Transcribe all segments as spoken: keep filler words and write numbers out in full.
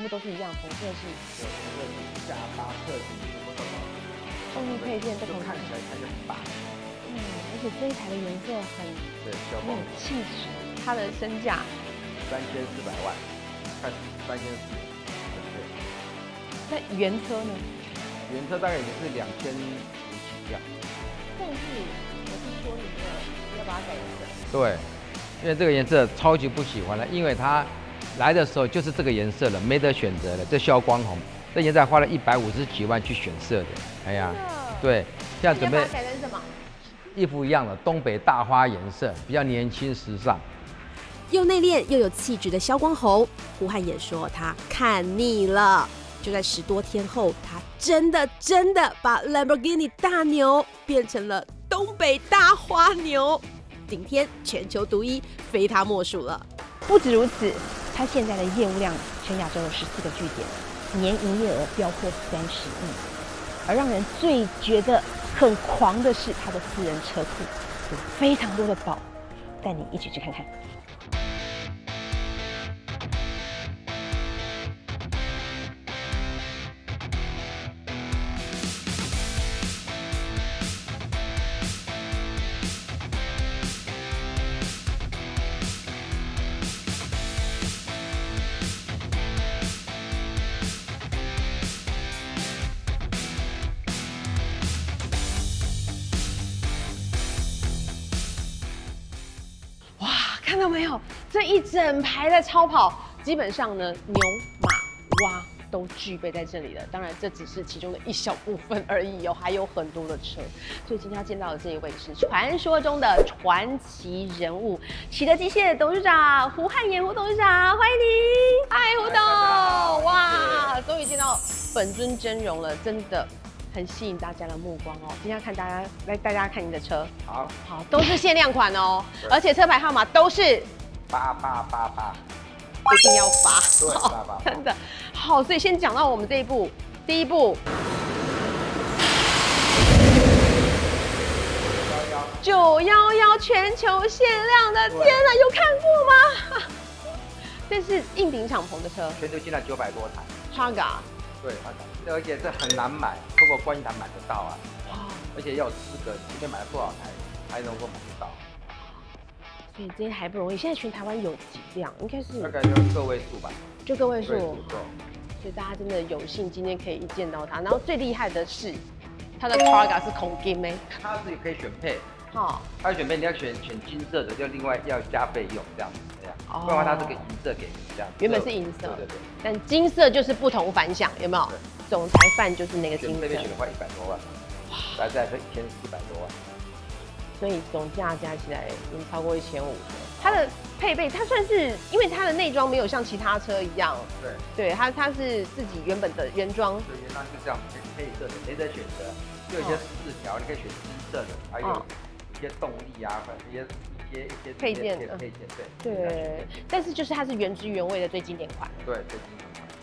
部都是一样，同色系。 对，同色系、下巴、侧颈什么都有。 动力配件都同看起来它就很白。 嗯，而且这一台的颜色很对，消很光有气质。它的身价三千四百万，快三千四。对。 那原车呢？ 原车大概也是两千五起跳。 但是我是说你的要把它改颜色。 对，因为这个颜色超级不喜欢了，因为它来的时候就是这个颜色了，没得选择了。这消光红，这颜色花了一百五十几万去选色的。哎呀，对，现在准备改成什么？ 衣服一样的东北大花颜色，比较年轻时尚。 又内敛又有气质的消光红，胡汉也说他看腻了。就在十多天后，他真的真的把 Lamborghini 大牛变成了东北大花牛，顶天全球独一，非他莫属了。 不止如此，他现在的业务量全亚洲有十四个据点，年营业额飙破三十亿。而让人最觉得很狂的是他的私人车库，有非常多的宝，带你一起去看看。看到没有？这一整排的超跑，基本上呢，牛、马、蛙都具备在这里了。当然，这只是其中的一小部分而已哦，还有很多的车。所以今天要见到的这一位是传说中的传奇人物——启德机械董事长胡汉言胡董事长，欢迎你！嗨，胡董！哇，终于见到本尊真容了，真的。很吸引大家的目光哦！今天要看大家来，大家看您的车， 好， 好，都是限量款哦，而且车牌号码都是八八八八， 一定要罚， 对，八八， 真的好。所以先讲到我们这一步，第一步，九幺幺全球限量的，天哪，有看过吗？这是硬顶敞篷的车， 全球限量九百多台 ，Targa。 对，而且这很难买，透过观音堂买得到啊。哇！而且要有资格，今天买了多少台才能够买得到？ 所以这些还不容易。现在全台湾有几辆？应该是大概就个位数吧， 就个位数。 对。 所以大家真的有幸今天可以一见到它。然后最厉害的是，它的 Targa 是孔金诶， 它是可以选配。 好， 它选配你要选选金色的，就另外要加费用这样子。不然它这个银色给你这样， 原本是银色， 对对对， 但金色就是不同凡响，有没有？总裁范就是那个金色， 这边选的话一百多万，哇，来再是一千四百多万， 所以总价加起来已经超过一千五。它的配备，它算是因为它的内装没有像其他车一样， 对， 对，它它是自己原本的原装， 对，原装就这样配色的，没得选择，就有一些饰条你可以选金色的，还有一些动力啊，或者一些。一些一些配件， 配件对对，但是就是它是原汁原味的最经典款， 对，最经典款。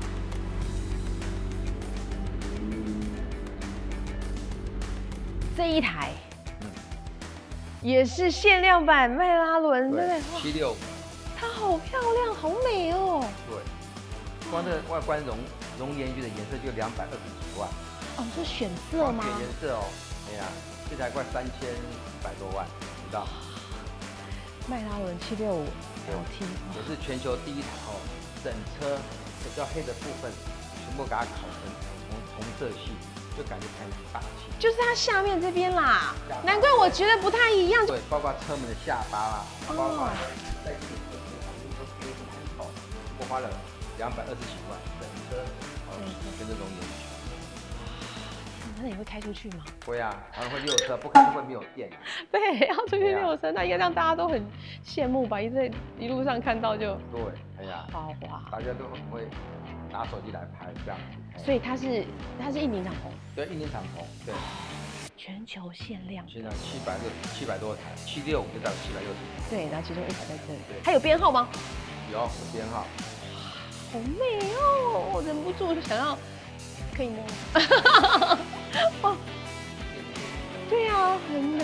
这一台，嗯，也是限量版迈拉伦，对不对？ 七六五， 它好漂亮，好美哦。 对，光这个外观熔熔岩绿的颜色就两百二十几万。 哦，是选色吗？ 选颜色哦，哎呀，这台快三千一百多万，知道？ 迈拉伦七六五 L T 也是全球第一台哦，整车比较黑的部分全部给它烤成红红色系，就感觉很霸气。 就是它下面这边啦，难怪我觉得不太一样。 对，包括车门的下巴啦，包括在这里的旁边都丢很好，我花了两百二十几万，整车哦全是熔岩。 那你会开出去吗？ 会啊，然后会溜车，不开车会没有电。 对，要出去溜车，那应该让大家都很羡慕吧？一在一路上看到就对，哎呀， 豪华， 大家都很会拿手机来拍这样子。 所以它是它是硬顶敞篷， 对，硬顶敞篷，对， 全球限量， 现在七百六七百多台，七六五就到七百六十。 对，然后其中一台在这里，它有编号吗？ 有，有编号。 好美哦，我忍不住就想要。可以摸吗？哦，对呀，很美。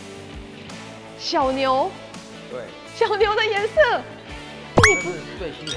小牛， 对， 小牛的颜色， 这是最新台的颜色。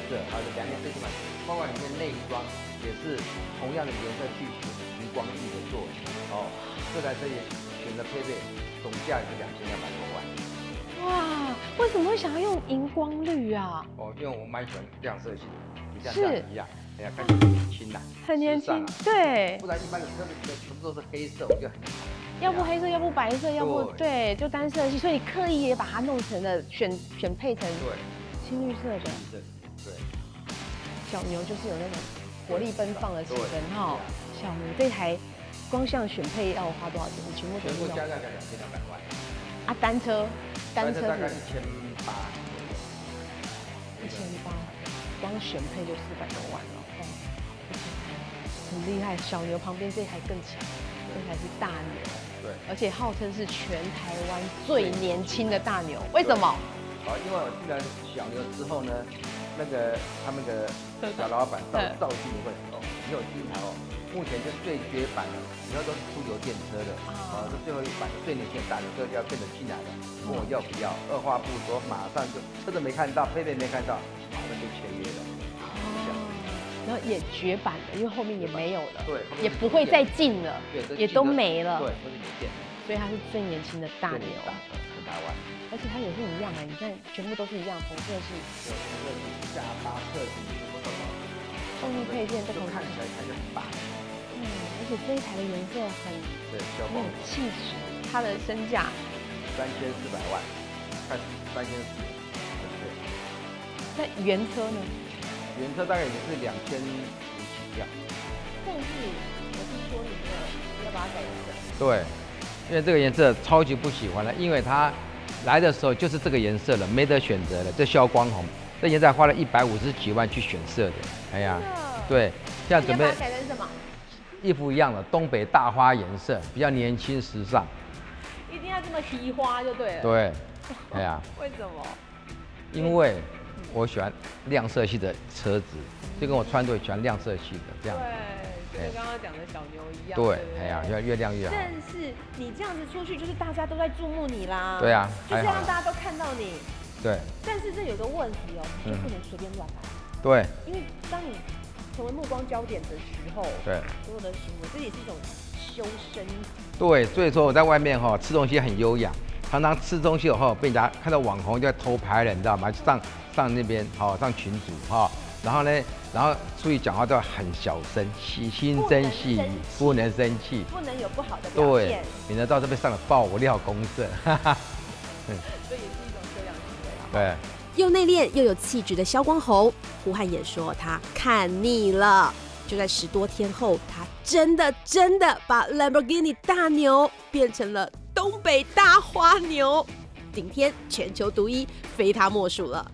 色，还有两年最起码，包括里面内装也是同样的颜色去选荧光绿的座椅哦。这台车也选择配备，总价是两千两百多万。 哇，为什么会想要用荧光绿啊？ 哦，因为我蛮喜欢亮色系的，你像是这样一样，哎呀，看起来很年轻呐， 很年轻， 时尚啊对不。然一般的车子里面全部都是黑色，我觉得很要不黑色，要不白色，要不对对，就单色系，所以你刻意也把它弄成了选选配成对青绿色的。 对对。 小牛就是有那种活力奔放的气对氛哈。小牛这台光像选配要花多少钱？你全部全部全部加起来两千两百万， 啊，单车单车大概是一千八， 一千八，光选配就四百多万了，哦，很厉害。小牛旁边这台更强，这台是大牛， 对， 而且号称是全台湾最年轻的大牛，为什么？ 好，因为我进了小牛之后呢，那个他们的小老板赵赵经理会哦，你有第一台哦，目前是最绝版的，以后都是出油电车的，哦，是最后一版的最年轻的大牛，这个要跟着进来的，问我要不要，二话不说，马上就车子没看到，配备没看到，马上就签约了。 然后也绝版了，因为后面也没有了， 对， 也不会再进了， 对， 也都没了， 对，都是有电， 所以它是最年轻的大牛， 全台湾。 而且它也是一样哎，你看全部都是一样，同色系， 有红色系、下巴、侧底全部都有， 动力配件都同看起来它就很大。 嗯，而且这一台的颜色很对，消很有防气质，它的身价三千四百万，看三千四，对。 那原车呢？ 原车大概也是两千五起跳。 但是我是说你的要把它改颜色。 对，因为这个颜色超级不喜欢了，因为它来的时候就是这个颜色了，没得选择了。这消光红，这颜色花了一百五十几万去选色的。哎呀，对，现在准备你要把它改成什么？ 一副一样的东北大花颜色，比较年轻时尚。 一定要这么提花就对了。 对，哎呀， 为什么？ 因为我喜欢亮色系的车子，就跟我穿都喜欢亮色系的这样。 对，就跟刚刚讲的小牛一样。 对，哎呀，越越亮越好。 但是你这样子出去，就是大家都在注目你啦。 对啊， 就是要让大家都看到你。 对。 但是这有个问题哦，你就不能随便乱来。 对。 因为当你成为目光焦点的时候， 对， 所有的行为，这也是一种修身。 对，所以说我在外面哈、哦、吃东西很优雅，常常吃东西以后被人家看到网红就在偷拍了，你知道吗？上上那边哈、哦、上群组哈、哦，然后呢，然后出去讲话都要很小声，细心声细语，不能生气， 不能有不好的表现， 免得到这边上了爆料公社。哈哈。 这也是一种修养行为啊。 对。 又内敛又有气质的萧光宏，胡汉也说他看腻了。就在十多天后，他真的真的把 Lamborghini 大牛变成了东北大花牛，顶天全球独一，非他莫属了。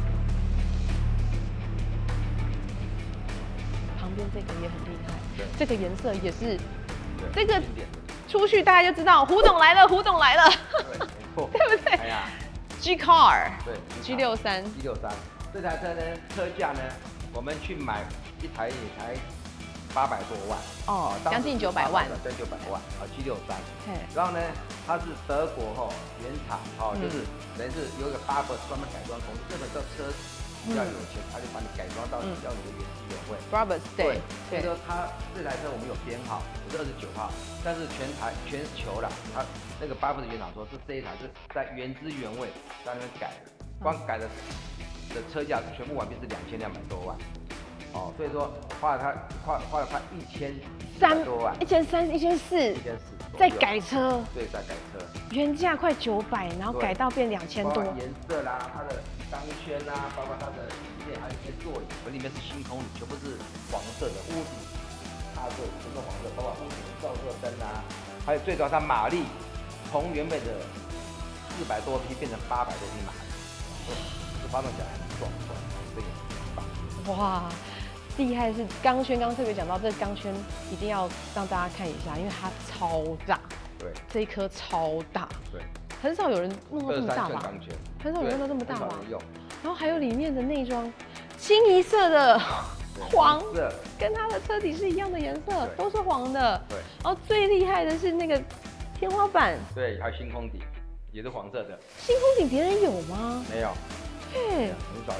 旁边这个也很厉害，这个颜色也是， 这个出去大家就知道胡董来了，胡董来了， 对，没错， 对不对？ 哎呀 ，G Car， 对 ，G 六三 ，G 六三，这台车呢，车价呢，我们去买一台也才八百多万， 哦，将近九百万， 将近九百万，啊 ，G 六三， 嘿， 然后呢，它是德国哈原厂，哦， 嗯就是等于是有一个 Barber 专门改装公司，日本的车比较有钱，他就把你改装到比较你的原汁原味。 Brabus 对， 所以说它这台车我们有编号，我是二十九号，但是全台全球啦，它那个 Barber 的原厂说是这一台是在原汁原味在那边改的，光改的的车价全部完毕是两千两百多万，哦，所以说花了它花花了快一千三多万， 一千三一千四， 一千四， 再改车， 对，再改车， 原价快九百，然后改到变两千多， 颜色啦，它的钢圈啊，包括它的里面还有一些座椅，里面是星空里，全部是黄色的，屋顶踏座全是黄色，包括屋顶的照射灯啊，还有最主要它马力从原本的四百多匹变成八百多匹马力，这发动起来很壮观，这个很棒。 哇，厉害的是钢圈，刚刚特别讲到这个钢圈一定要让大家看一下，因为它超大， 对， 这一颗超大， 对， 很少有人弄到这么大吧？ 钢圈， 很少有人弄到这么大吧？ 用。 然后还有里面的内装，清一色的黄，跟它的车体是一样的颜色，都是黄的。 对。 然后最厉害的是那个天花板， 对，还有星空底，也是黄色的。 星空顶别人有吗？ 没有。 对， 很少有。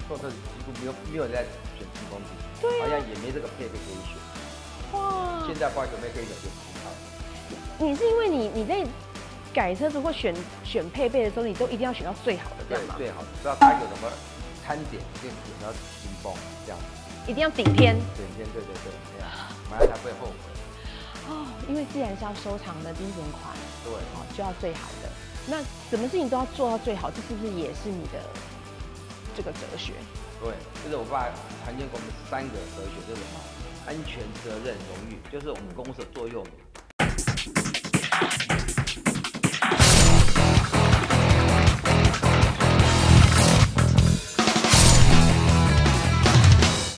做车子几乎没有没有人在选轻功比， 对啊好像也没这个配备可以选。 哇， 现在八九妹可以选就很好。 你是因为你你在改车子或选选配备的时候，你都一定要选到最好的，这对样吗？ 最好的，不知道它有什么摊点，就点到紧绷这样。 一定要顶天整天对对对，这样买了才不会后悔。 哦，因为既然是要收藏的经典款， 对， 哦，就要最好的。那什么事情都要做到最好，这是不是也是你的这个哲学？ 对，就是我爸传荐给我们三个哲学，就是什么？安全、责任、荣誉，就是我们公司的座右铭。